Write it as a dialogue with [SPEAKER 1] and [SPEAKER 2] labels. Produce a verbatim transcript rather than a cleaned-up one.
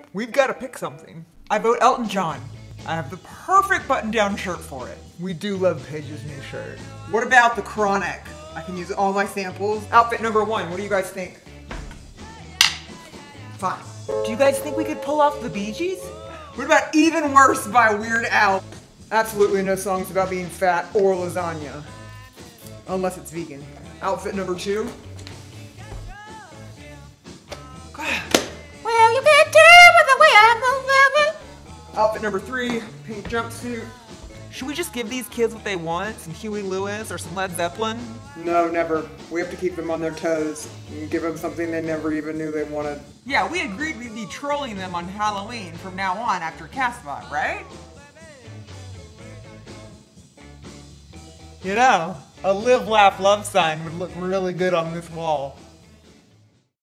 [SPEAKER 1] We've got to pick something. I vote Elton John. I have the perfect button-down shirt for it. We do love Paige's new shirt.
[SPEAKER 2] What about The Chronic? I can use all my samples.
[SPEAKER 1] Outfit number one, what do you guys think?
[SPEAKER 2] Fine.
[SPEAKER 1] Do you guys think we could pull off the Bee Gees?
[SPEAKER 2] What about Even Worse by Weird Al? Absolutely no songs about being fat or lasagna. Unless it's vegan.
[SPEAKER 1] Outfit number two.
[SPEAKER 2] Well, you can tell by the way I move.
[SPEAKER 1] Outfit number three, pink jumpsuit. Should we just give these kids what they want? Some Huey Lewis or some Led Zeppelin?
[SPEAKER 2] No, never. We have to keep them on their toes and give them something they never even knew they wanted.
[SPEAKER 1] Yeah, we agreed we'd be trolling them on Halloween from now on after Castbot, right? You know, a live, laugh, love sign would look really good on this wall.